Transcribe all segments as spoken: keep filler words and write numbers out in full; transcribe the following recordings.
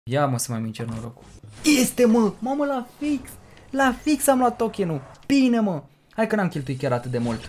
Ia mă să mai mincer norocul. Este mă, mamă la fix. La fix am luat tokenul. Bine mă. Hai că n-am cheltuit chiar atât de mult.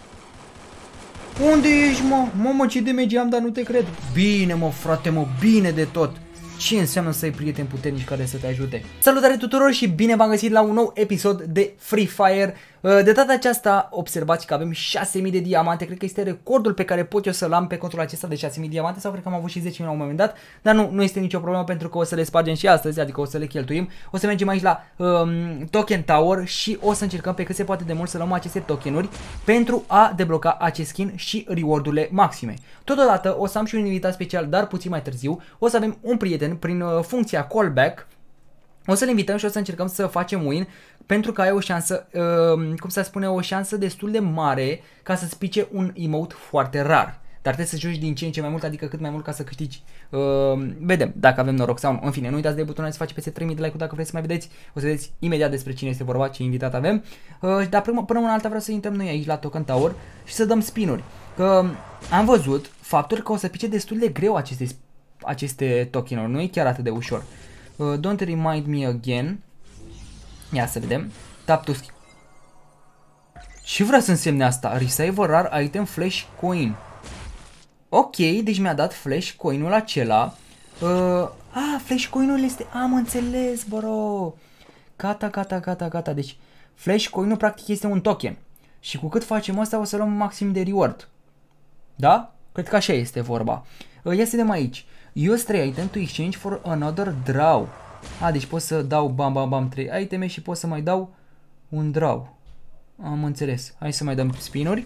Unde ești mă? Mamă ce damage am, dar nu te cred. Bine mă frate mă, bine de tot. Ce înseamnă să ai prieteni puternici care să te ajute? Salutare tuturor și bine v-am găsit la un nou episod de Free Fire. De data aceasta observați că avem șase mii de diamante. Cred că este recordul pe care pot eu să-l am pe contul acesta de șase mii de diamante. Sau cred că am avut și zece mii la un moment dat. Dar nu, nu este nicio problemă pentru că o să le spargem și astăzi. Adică o să le cheltuim. O să mergem aici la um, Token Tower și o să încercăm pe cât se poate de mult să luăm aceste tokenuri pentru a debloca acest skin și reward-urile maxime. Totodată o să am și un invitat special, dar puțin mai târziu. O să avem un prieten prin uh, funcția callback. O să-l invităm și o să încercăm să facem win pentru că ai o șansă, uh, cum să spune, o șansă destul de mare ca să-ți pice un emote foarte rar. Dar trebuie să joci din ce în ce mai mult, adică cât mai mult ca să câștigi. Uh, vedem dacă avem noroc sau nu. În fine, nu uitați de butonul să face peste trei mii de like-uri dacă vreți să mai vedeți. O să vedeți imediat despre cine este vorba, ce invitat avem. Uh, dar până, până una alta vreau să intrăm noi aici la Token Tower și să dăm spinuri. Că am văzut faptul că o să pice destul de greu aceste, aceste tokenuri, nu e chiar atât de ușor. Uh, don't remind me again. Ia să vedem. Tap to skill. Și vrea să însemne asta. Receive rar item flash coin. Ok, deci mi-a dat flash coin-ul acela. Uh, ah, flash coin-ul este... Am înțeles, bro. Gata, gata, gata, gata. Deci flash coin-ul practic este un token. Și cu cât facem asta o să luăm maxim de reward. Da? Cred că așa este vorba. Uh, ia să vedem aici. Use trei item to exchange for another draw. A, deci pot să dau bam bam bam trei iteme și pot să mai dau un draw. Am înțeles. Hai să mai dăm spinuri.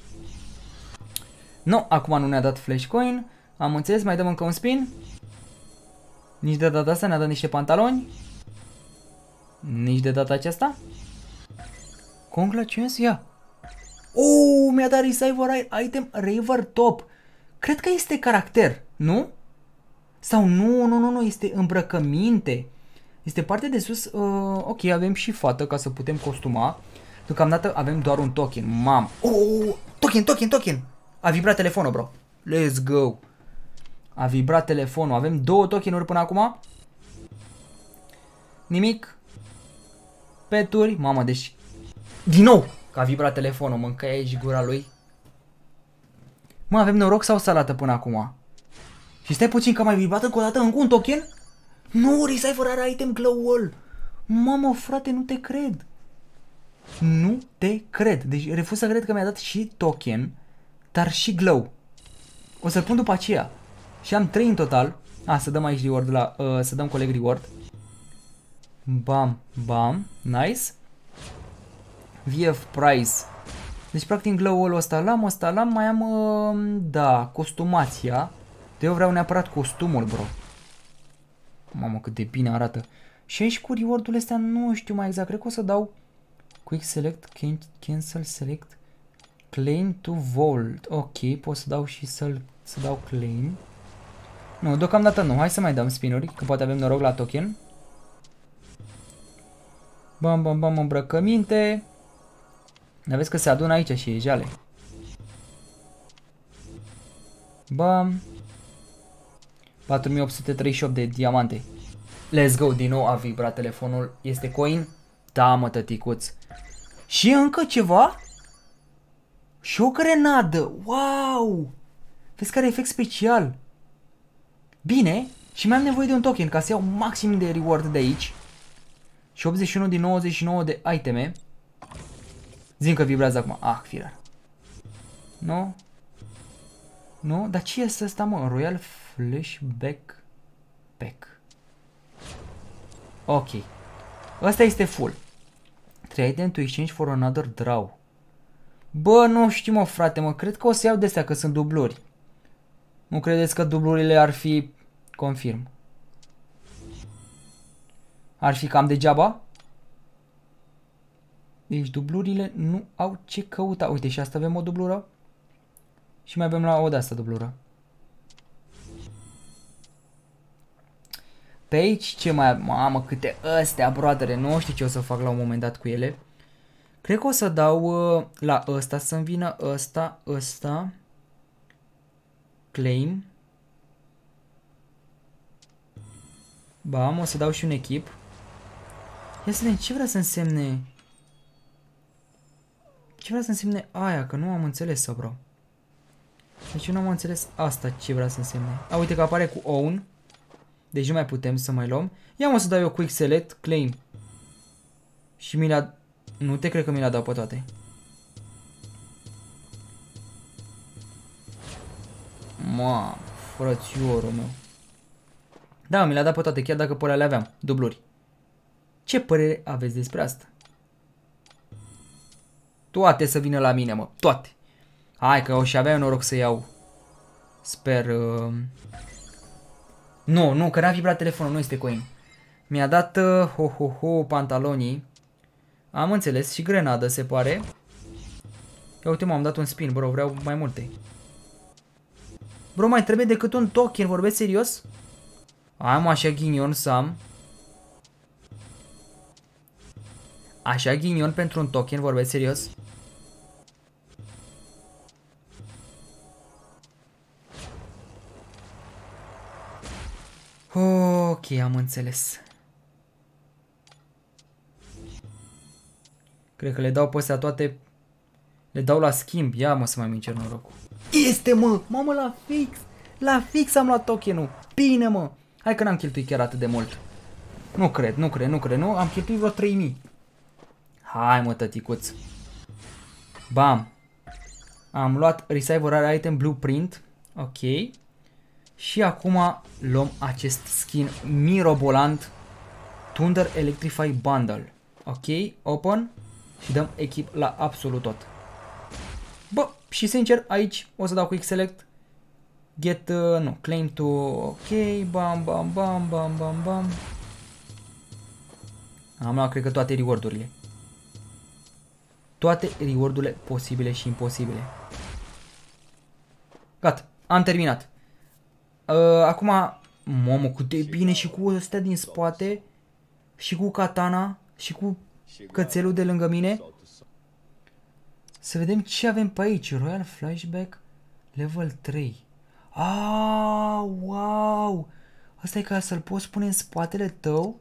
Nu, acum nu ne-a dat flash coin. Am înțeles, mai dăm încă un spin. Nici de data asta ne-a dat niște pantaloni. Nici de data aceasta. Congratulations, ia. Oh, mi-a dat receiver item Raver Top. Cred că este caracter, nu? Sau nu, nu, nu, nu, este îmbrăcăminte. Este partea de sus. Uh, ok, avem și fată ca să putem costuma. Deocamdată avem doar un token. Mam. Oh, token, token, token. A vibrat telefonul, bro. Let's go. A vibrat telefonul. Avem două tokenuri până acum. Nimic. Peturi. Mamă, deci... Din nou că a vibrat telefonul. Mâncă aici gura lui. Mă, avem noroc sau salată până acum? Și stai puțin că a mai vibrat încă o dată încă un token? Nu, receiver are item glow wall. Mamă, frate, nu te cred. Nu te cred. Deci refuz să cred că mi-a dat și token, dar și glow. O să-l pun după aceea. Și am trei în total. A, să dăm aici reward la... Uh, să dăm coleg reward. Bam, bam. Nice. V F price. Deci practic glow wall-ul ăsta l-am, ăsta l-am. Mai am, uh, da, costumația. De eu vreau neapărat costumul, bro. Mamă, cât de bine arată. Și aici cu reward-urile astea nu știu mai exact. Cred că o să dau quick select, cancel select, claim to vault. Ok, pot să dau și să să dau claim. Nu, deocamdată nu. Hai să mai dăm spinuri, că poate avem noroc la token. Bam, bam, bam, îmbrăcăminte. Dar vezi că se adună aici și e jale. Bam. patru mii opt sute treizeci și opt de diamante. Let's go, din nou a vibrat telefonul. Este coin? Da, mă, tăticuț. Și încă ceva? Și o grenadă. Wow! Vezi care efect special. Bine. Și mai am nevoie de un token ca să iau maxim de reward de aici. Și optzeci și unu din nouăzeci și nouă de iteme. Zim că vibrează acum. Ah, firar. Nu? Nu? Dar ce este ăsta, mă? Royal Flashback Pack. Ok. Ăsta este full. trei item to exchange for another draw. Bă, nu știu, mă, frate, mă. Cred că o să iau de astea, că sunt dubluri. Nu credeți că dublurile ar fi... Confirm. Ar fi cam degeaba? Deci dublurile nu au ce căuta. Uite, și asta avem o dublură. Și mai avem la o de asta dublură. Pe aici ce mai... Mamă, câte astea, broadere. Nu știu ce o să fac la un moment dat cu ele. Cred că o să dau uh, la ăsta să-mi vină ăsta, ăsta. Claim. Bam, o să dau și un echip. Ia să vedem ce vrea să însemne. Ce vrea să însemne aia, că nu am înțeles, să bro. Deci eu nu am înțeles asta ce vrea să însemne. A, uite că apare cu own. Deci nu mai putem să mai luăm. Ia mă să dau eu quick select, claim. Și mi le-a... Nu te cred că mi le-a dat pe toate. Mamă, frățiorul meu. Da, mi le-a dat pe toate, chiar dacă pe alea le aveam. Dubluri. Ce părere aveți despre asta? Toate să vină la mine, mă. Toate. Hai că o și aveam noroc să iau. Sper... Uh... Nu, nu, că n-a vibrat telefonul, nu este coin. Mi-a dat, uh, ho, ho, ho, pantalonii. Am înțeles, și grenadă, se pare. Ia uite, m-am dat un spin, bro, vreau mai multe. Bro, mai trebuie decât un token, vorbesc serios? Am așa ghinion să am. Așa ghinion pentru un token, vorbesc serios? Ok, am înțeles. Cred că le dau pe astea toate. Le dau la schimb. Ia mă să mai mincer norocul. Este mă! Mamă, la fix! La fix am luat tokenul. Bine mă! Hai că n-am cheltuit chiar atât de mult. Nu cred, nu cred, nu cred, nu? Am cheltuit vreo trei mii. Hai mă, tăticuț. Bam! Am luat Receiver Item Blueprint. Ok. Și acum luăm acest skin mirobolant Thunder Electrify Bundle. Ok, open. Și dăm echip la absolut tot. Bă, și sincer, aici o să dau quick select. Get, uh, nu, claim to, ok, bam, bam, bam, bam, bam, bam. Am luat, cred că toate reward-urile. Toate reward-urile posibile și imposibile. Gata, am terminat. Uh, acum, mamă, cât de bine și cu ăstea din spate. Și cu katana. Și cu cățelul de lângă mine. Să vedem ce avem pe aici. Royal Flashback level trei. Ah, wow! Asta e ca să-l poți pune în spatele tău?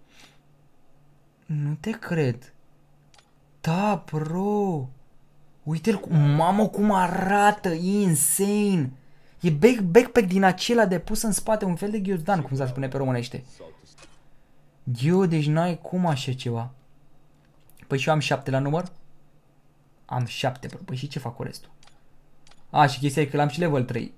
Nu te cred. Da, bro. Uite-l, mamă, cum arată. E insane. E back backpack din acela de pus în spate, un fel de ghiozdan, cum s-ar spune pe românește. Eu, deci n-ai cum așa ceva. Păi și eu am șapte la număr? Am șapte, bro. Păi și ce fac cu restul? A, și chestia e că l-am și level trei.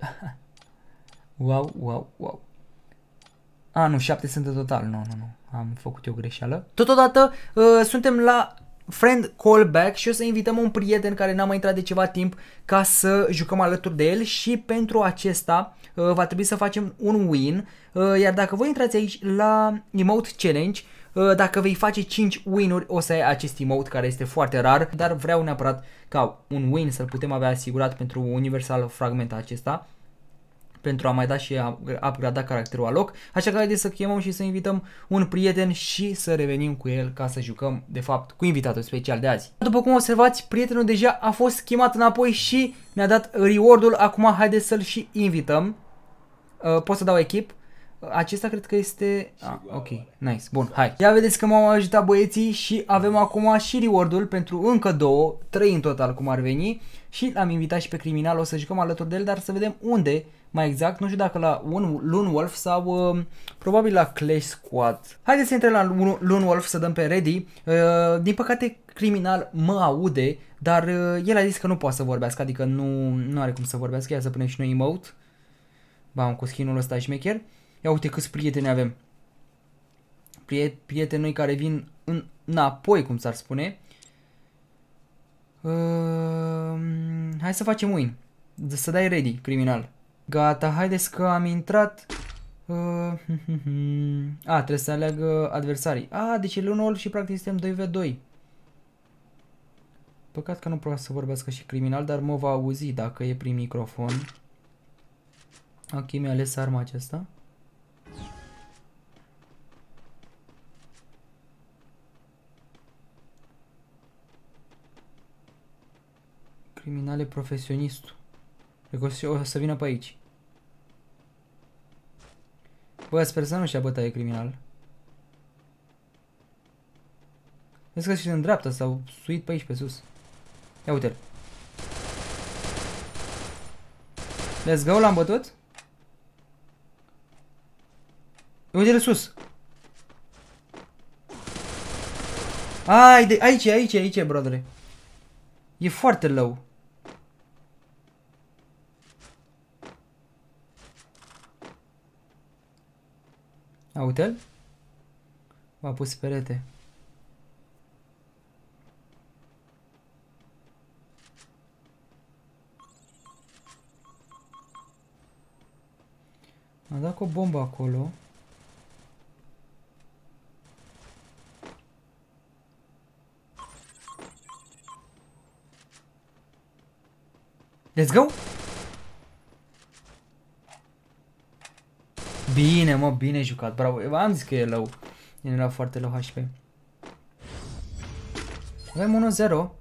Wow, wow, wow. A, nu, șapte sunt în total. Nu, nu, nu. Am făcut eu greșeală. Totodată, uh, suntem la friend callback și o să invităm un prieten care n-a mai intrat de ceva timp ca să jucăm alături de el și pentru acesta uh, va trebui să facem un win. Uh, iar dacă voi intrați aici la Emote Challenge, uh, dacă vei face cinci win-uri o să ai acest emote care este foarte rar, dar vreau neapărat ca un win să-l putem avea asigurat pentru Universal Fragment acesta, pentru a mai da și a upgrada caracterul aloc. Așa că haideți să chemăm și să invităm un prieten și să revenim cu el ca să jucăm, de fapt, cu invitatul special de azi. După cum observați, prietenul deja a fost chemat înapoi și ne-a dat reward-ul. Acum haideți să-l și invităm. Uh, pot să dau echip. Acesta cred că este... Ah, ok, nice, bun, hai. Ia vedeți că m-au ajutat băieții și avem acum și reward-ul pentru încă două, trei în total cum ar veni. Și l-am invitat și pe criminal, o să jucăm alături de el, dar să vedem unde, mai exact, nu știu dacă la Lone Wolf sau uh, probabil la Clash Squad. Haideți să intrăm la Lone Wolf să dăm pe ready. Uh, din păcate criminal mă aude, dar uh, el a zis că nu poate să vorbească, adică nu, nu are cum să vorbească, ia să punem și noi emote. Bam, cu skin-ul ăsta șmecher. Ia uite câți prieteni avem. Prieteni noi care vin în, înapoi, cum s-ar spune. Uh, hai să facem win. Să dai ready, criminal. Gata, haideți că am intrat. Uh, A, trebuie să aleagă adversarii. A, deci e Lone Wolf și practic suntem doi v doi. Păcat că nu poate să vorbească și criminal, dar mă va auzi dacă e prin microfon. Ok, mi-a ales arma aceasta. Criminale profesionistul. Cred că o să vină pe aici. Bă, sper să nu-și ia bătaie criminal. Vezi că și în dreapta s-au suit pe aici, pe sus. Ia uite-l. Let's go, l-am bătut. Uite-l sus. Ai, de aici, aici, aici, brodere. E foarte low. A, uite-l. M-a pus perete. A dat cu o bombă acolo. Let's go! Bine, mă, bine jucat, bravo. Eu am zis că e low. El era foarte low H P. Avem unu zero.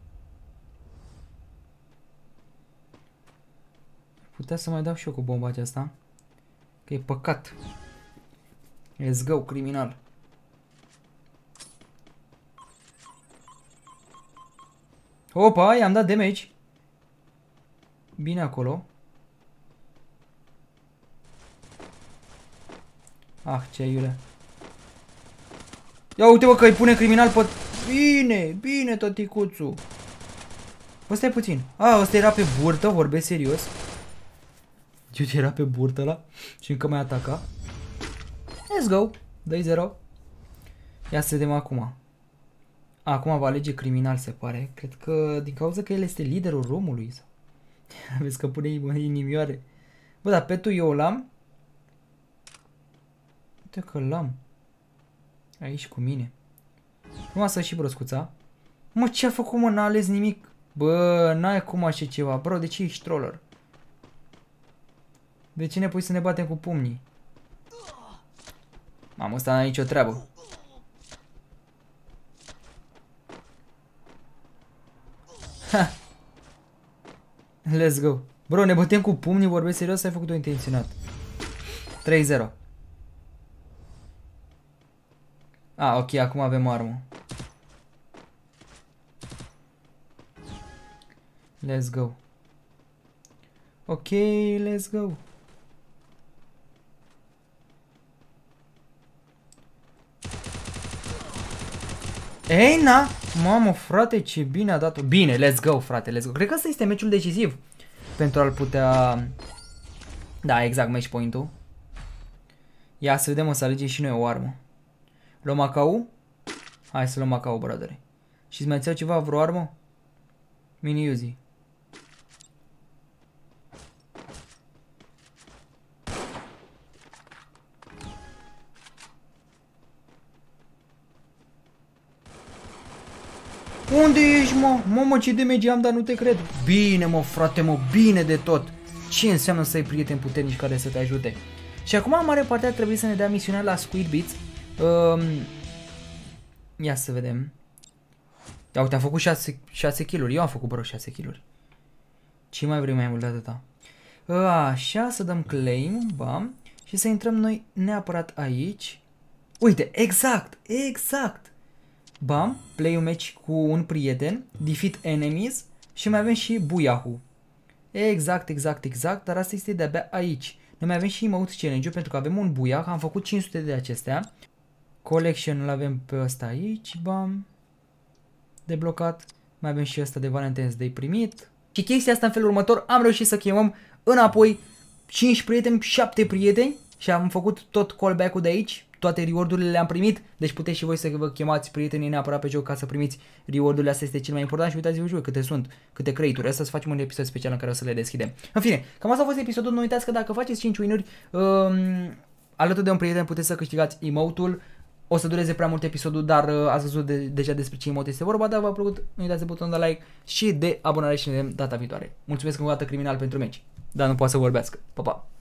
Putea să mai dau și eu cu bomba aceasta. Că e păcat. Let's go, criminal. Opa, i-am dat damage. Bine acolo. Ah, ce iule. Ia uite, bă, că îi pune criminal pe... Bine, bine, tăticuțu. Bă, stai puțin. A, ăsta era pe burtă, vorbesc serios. Eu ce era pe burtă ăla și încă mai ataca. Let's go. doi zero. Ia să vedem acum. Acum va alege criminal, se pare. Cred că din cauza că el este liderul romului. Vezi că pune inimioare. Bă, dar petul eu l-am. Uite că l-am. Aici cu mine. Frumoasă și broscuța. Mă, ce-a făcut, mă? N-a ales nimic. Bă, n-ai cum așa ceva. Bro, de ce ești troller? De ce ne pui să ne batem cu pumnii? Mamă, ăsta n-a nicio treabă. Ha! Let's go. Bro, ne bătem cu pumnii, vorbesc serios, ai făcut-o intenționat. trei zero. Ah, ok, acum avem armă. Let's go. Ok, let's go. Ei, na! Mamă, frate, ce bine a dat-o. Bine, let's go, frate, let's go. Cred că ăsta este meciul decisiv pentru a-l putea... Da, exact, match point-ul. Ia să vedem, o să alegem și noi o armă. Luăm A K U? Hai să luăm A K U, brodere. Și-ți mai ți-au ceva, vreo armă? Mini Uzi. Unde ești, mă? Mamă, ce damage am, dar nu te cred. Bine, mă, frate, mă, bine de tot. Ce înseamnă să ai prieteni puternici care să te ajute? Și acum, în mare parte, ar trebui să ne dea misiunea la Squid Beats. Um, ia să vedem. Ia uite, am făcut șase kill-uri. Eu am făcut, bro, șase kill-uri. Ce mai vrei mai mult de atâta? Așa, să dăm claim, bam. Și să intrăm noi neapărat aici. Uite, exact, exact. Bam, play un match cu un prieten, defeat enemies și mai avem și Buyahu. Exact, exact, exact, dar asta este de-abia aici. Noi mai avem și emote challenge-ul pentru că avem un Buyah, am făcut cinci sute de acestea. Collection îl avem pe ăsta aici, bam. Deblocat. Mai avem și ăsta de Valentine's Day primit. Și chestia asta în felul următor, am reușit să chemăm înapoi cinci prieteni, șapte prieteni și am făcut tot callback-ul de aici. Toate reward-urile le-am primit, deci puteți și voi să vă chemați prietenii neapărat pe joc ca să primiți reward-urile. Asta este cel mai important și uitați-vă și voi câte sunt, câte creaturi. Asta să facem un episod special în care o să le deschidem. În fine, cam asta a fost episodul. Nu uitați că dacă faceți cinci win-uri um, alături de un prieten puteți să câștigați emote-ul. O să dureze prea mult episodul, dar uh, ați văzut de, deja despre ce emote este vorba. Dacă v-a plăcut, nu uitați de butonul de like și de abonare și ne vedem data viitoare. Mulțumesc încă o dată, criminal, pentru meci. Dar nu poate să vorbească. Pa, pa!